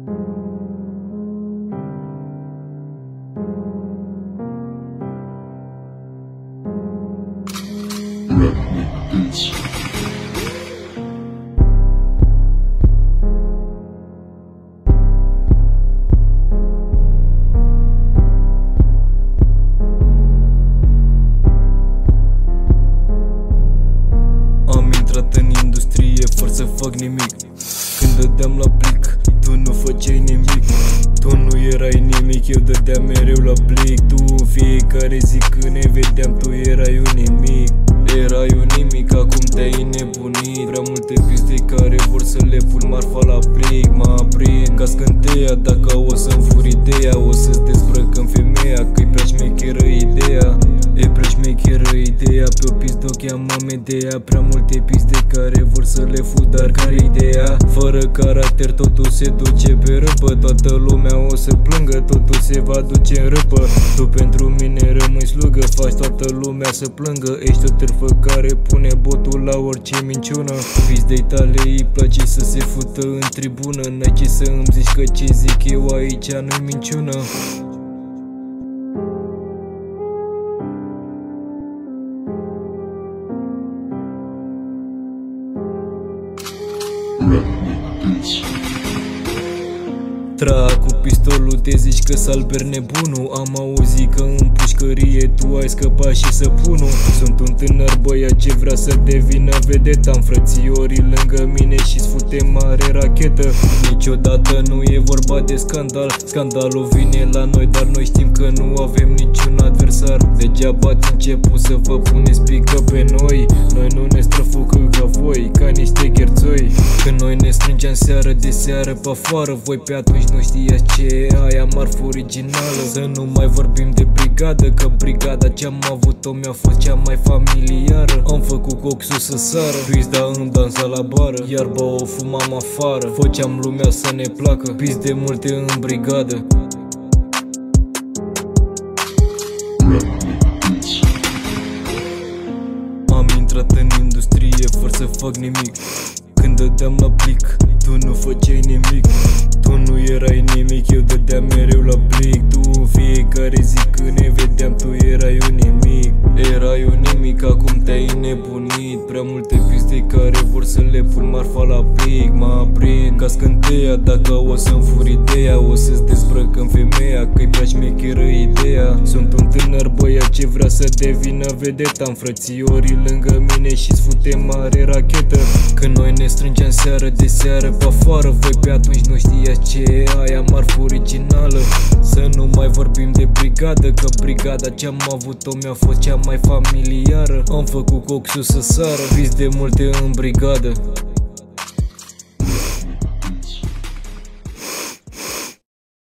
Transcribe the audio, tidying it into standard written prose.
Am intrat în industrie fără să fac nimic. Când dădeam la plic, tu nu făceai nimic. Tu nu erai nimic, eu dădeam mereu la plic. Tu în fiecare zi când ne vedeam, tu erai un nimic. Erai un nimic, acum te-ai nebunit. Prea multe piste care vor să le pun marfa la plic. Mă aprind ca scânteia, dacă o să-mi fur ideea, o să-ți dezbrăcăm femeia, că-i prea șmecheră ideea. E prea șmecheră ideea, pe o pistă o cheamă Medea. Prea multe piste care vor să le fut, dar care ideea? Fără caracter totul se duce pe râpă. Toată lumea o să plângă, totul se va duce în râpă. Tu pentru mine rămâi slugă, faci toată lumea să plângă. Ești o târfă care pune botul la orice minciună. Pizdei tale îi place să se fută în tribună. N-ai ce să îmi zici că ce zic eu aici nu-i minciună. Trag cu pistolul, te zici că salber nebunul. Am auzit că în pușcărie tu ai scăpat și săpunul. Sunt un tânăr băiat ce vrea să devină vedetă. Am frățiorii lângă mine și-ți fute mare rachetă. Niciodată nu e vorba de scandal. Scandalul vine la noi, dar noi știm că nu avem niciun adversar. Degeaba ați început să vă puneți pică pe noi. Noi nu ne străfucă ca voi, ca niște gherțoi. Când noi ne strângeam seară de seară pe afară, voi pe atunci nu știați ce e aia marfă originală. Să nu mai vorbim de brigadă, că brigada ce-am avut-o mi-a fost cea mai familiară. Am făcut coxul să sară, pizda îmi dansa la bară, iarba o fumam afară. Făceam lumea să ne placă, pis de multe în brigadă. Am intrat în industrie fără să fac nimic. Când dădeam la plic, tu nu făceai nimic. Tu nu erai nimic, eu dădeam mereu la plic. Tu în fiecare zi când ne vedeam, tu erai un nimic. Erai un nimic, acum te-ai nebunit. Prea multe piste care vor să le pun marfa la plic. Mă aprind ca scânteia, dacă o să-mi fur ideea, o să-ți dezbrăcăm femeia, că-i prea șmecheră ideea. Sunt un tânăr băiat ce vrea să devină vedetă. Am frățiorii lângă mine și-ți fute mare rachetă. Când noi ne strângeam seară de seară pe afară, voi pe atunci nu știați ce e aia marfă originală. Să nu mai vorbim de brigadă, că brigada ce-am avut-o mi-a fost cea mai familiară. Am făcut coxul să sară, vis de multe în brigadă.